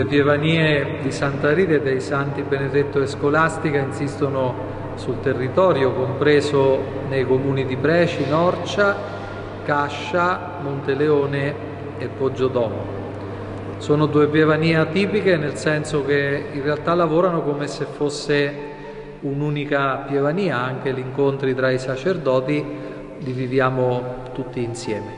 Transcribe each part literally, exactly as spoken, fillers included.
Le pievanie di Santa Rita e dei Santi Benedetto e Scolastica insistono sul territorio, compreso nei comuni di Preci, Norcia, Cascia, Monteleone e Poggiodomo. Sono due pievanie atipiche nel senso che in realtà lavorano come se fosse un'unica pievania, anche gli incontri tra i sacerdoti li viviamo tutti insieme.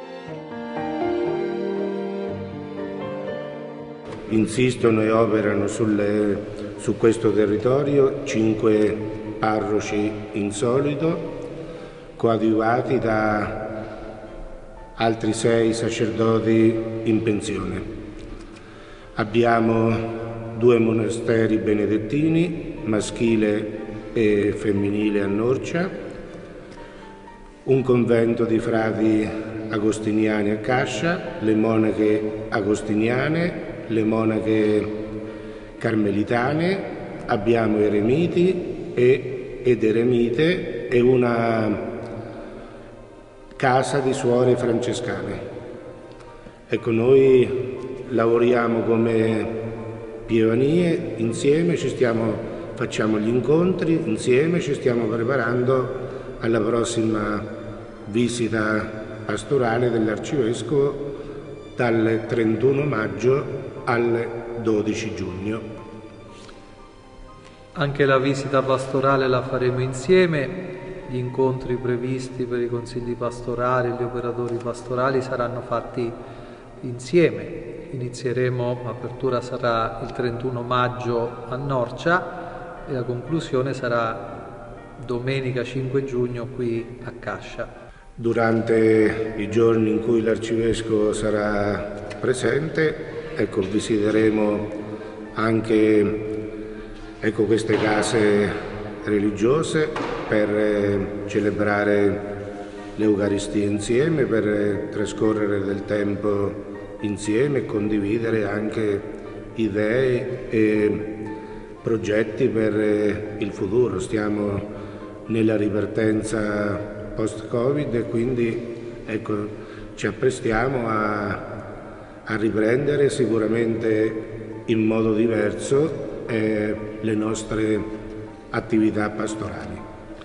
Insistono e operano sulle, su questo territorio cinque parroci in solito, coadiuvati da altri sei sacerdoti in pensione. Abbiamo due monasteri benedettini, maschile e femminile a Norcia, un convento di frati agostiniani a Cascia, le monache agostiniane, le monache carmelitane, abbiamo eremiti e, ed eremite e una casa di suore francescane. Ecco, noi lavoriamo come pievanie insieme, ci stiamo, facciamo gli incontri insieme, ci stiamo preparando alla prossima visita pastorale dell'Arcivescovo dal trentuno maggio al dodici giugno. Anche la visita pastorale la faremo insieme, gli incontri previsti per i consigli pastorali, gli operatori pastorali saranno fatti insieme. Inizieremo, l'apertura sarà il trentuno maggio a Norcia e la conclusione sarà domenica cinque giugno qui a Cascia. Durante i giorni in cui l'Arcivescovo sarà presente, ecco, visiteremo anche ecco, queste case religiose per eh, celebrare l'Eucaristia insieme, per eh, trascorrere del tempo insieme e condividere anche idee e progetti per eh, il futuro. Stiamo nella ripartenza post-Covid e quindi ecco, ci apprestiamo a a riprendere sicuramente in modo diverso eh, le nostre attività pastorali.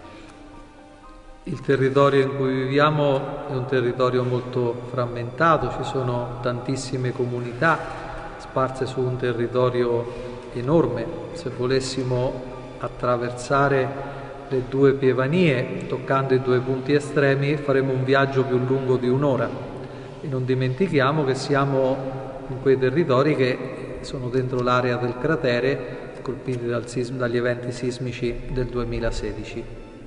Il territorio in cui viviamo è un territorio molto frammentato, ci sono tantissime comunità sparse su un territorio enorme. Se volessimo attraversare le due pievanie, toccando i due punti estremi, faremo un viaggio più lungo di un'ora. E non dimentichiamo che siamo in quei territori che sono dentro l'area del cratere colpiti dal sisma, dagli eventi sismici del duemilasedici.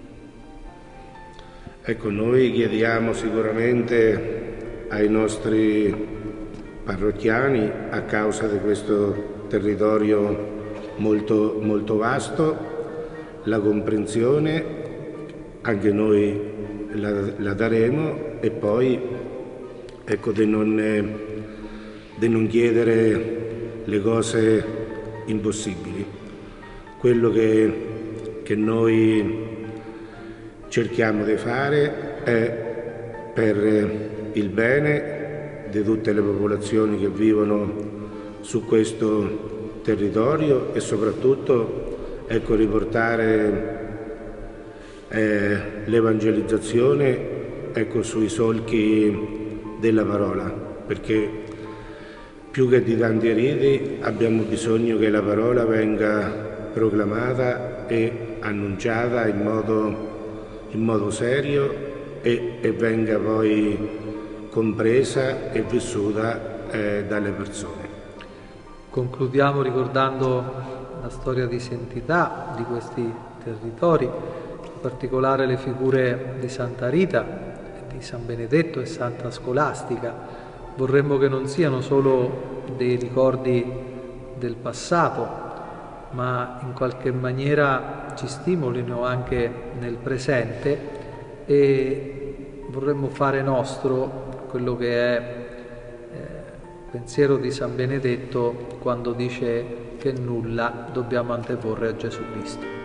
Ecco, noi chiediamo sicuramente ai nostri parrocchiani, a causa di questo territorio molto, molto vasto, la comprensione, anche noi la, la daremo, e poi ecco, di non, di non chiedere le cose impossibili. Quello che, che noi cerchiamo di fare è per il bene di tutte le popolazioni che vivono su questo territorio e soprattutto ecco, riportare eh, l'evangelizzazione ecco, sui solchi della parola, perché più che di tanti riti abbiamo bisogno che la parola venga proclamata e annunciata in modo, in modo serio e, e venga poi compresa e vissuta eh, dalle persone. Concludiamo ricordando la storia di santità di questi territori, in particolare le figure di Santa Rita, di San Benedetto e Santa Scolastica. Vorremmo che non siano solo dei ricordi del passato, ma in qualche maniera ci stimolino anche nel presente, e vorremmo fare nostro quello che è eh, il pensiero di San Benedetto quando dice che nulla dobbiamo anteporre a Gesù Cristo.